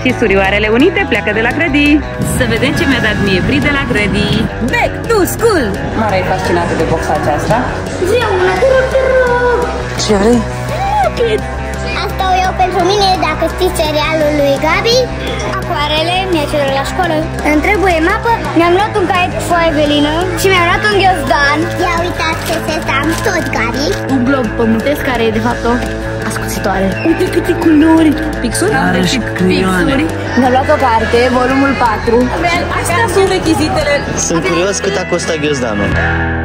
Și surioarele unite pleacă de la grădii. Să vedem ce mi-a dat mie Bri de la grădii. Back to school! Mara e fascinată de boxa aceasta. Vreau una, te rog. Ce are? Asta o iau pentru mine, dacă știți cerealul lui Gabi. Acoarele mi-a cerut la școală. Îmi trebuie mapă, mi-am luat un caiet cu foaie velină și mi-am luat un ghiozdan. Ia uitați ce se am tot, Gabi. Un glob pământesc care e de fapt o ascuțitoare. Uite câte culori! Pixuri? Are și creioane. Mi-am luat o carte, volumul 4. Astea sunt rechizitele. Sunt curios cât a costat ghiozdanul.